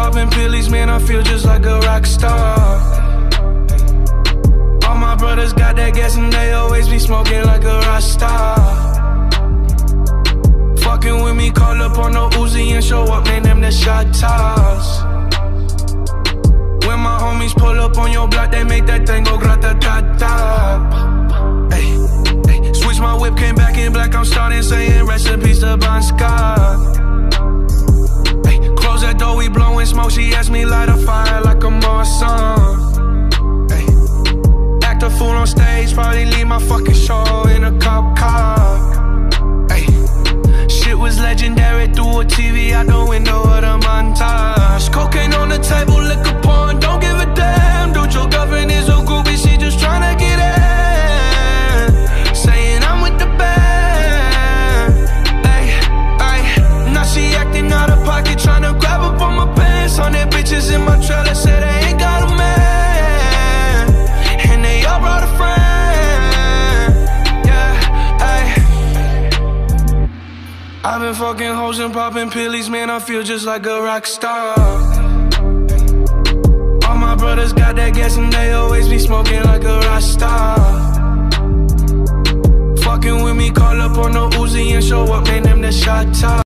popping pillies, man, I feel just like a rock star. All my brothers got that gas and they always be smoking like a rock star. Fucking with me, call up on the Uzi and show up, man, them the shot toss. When my homies pull up on your block, they make that thing go grata-ta-ta. Ay, ay. Switch my whip, came back in black, I'm starting saying recipes to Bon Scott. Ay, close that door, we blowing smoke, she asked me light a fire like a Marsan. Ay, act a fool on stage, probably leave my fucking show in a cop car. Ay, shit was legendary, through a TV out the window of the montage. Cocaine on the table, liquor porn, don't give a damn. Dude, your girlfriend is a groupie, she just tryna get in. Saying I'm with the band. Ay, ay, now she acting out of pocket, tryna grab up on my pants. 100 bitches in my trailer, say they ain't got a man, and they all brought a friend. Yeah, ay. I've been fucking hoes and popping pillies, man, I feel just like a rock star. All my brothers got that gas and they always be smoking like a rock star. Fucking with me, call up on the Uzi and show up, man, them the shot top.